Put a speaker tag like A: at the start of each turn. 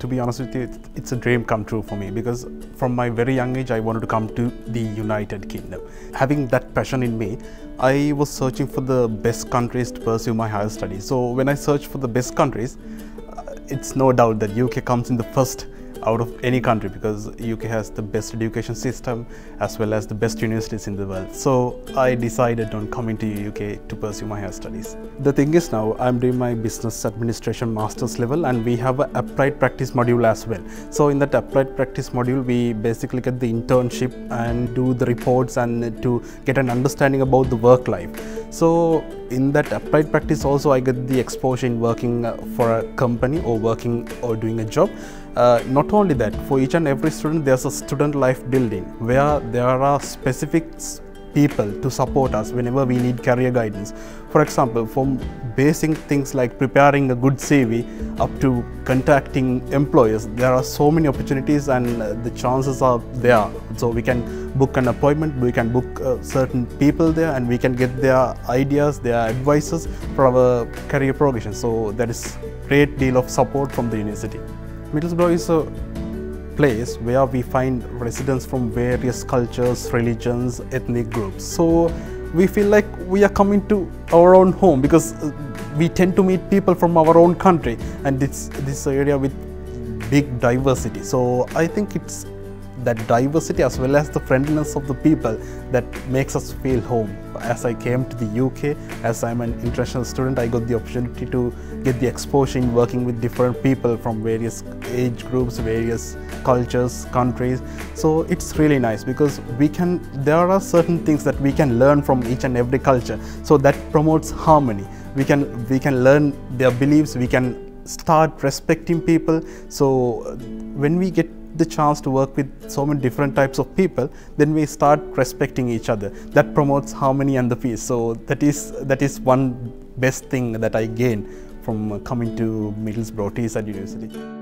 A: to be honest with you, it's a dream come true for me because from my very young age I wanted to come to the United Kingdom. Having that passion in me, I was searching for the best countries to pursue my higher studies. So when I searched for the best countries, it's no doubt that UK comes in the first out of any country because UK has the best education system as well as the best universities in the world. So I decided on coming to UK to pursue my higher studies. The thing is, now I'm doing my business administration master's level and we have an applied practice module as well. So in that applied practice module we basically get the internship and do the reports and to get an understanding about the work life. So in that applied practice also I get the exposure in working for a company or working or doing a job. Not only that, for each and every student there's a student life building where there are specific people to support us whenever we need career guidance. For example, from basic things like preparing a good CV up to contacting employers, there are so many opportunities and the chances are there. So we can book an appointment, we can book certain people there and we can get their ideas, their advices for our career progression. So there is great deal of support from the university. Middlesbrough is a place where we find residents from various cultures, religions, ethnic groups. So we feel like we are coming to our own home because we tend to meet people from our own country and this area with big diversity. So I think it's that diversity as well as the friendliness of the people that makes us feel home. As I came to the UK, as I'm an international student, I got the opportunity to get the exposure in working with different people from various age groups, various cultures, countries. So it's really nice because there are certain things that we can learn from each and every culture. So that promotes harmony. We can learn their beliefs, we can start respecting people. So when we get the chance to work with so many different types of people, then we start respecting each other. That promotes harmony and the peace. So that is one best thing that I gain from coming to Middlesbrough Teesside University.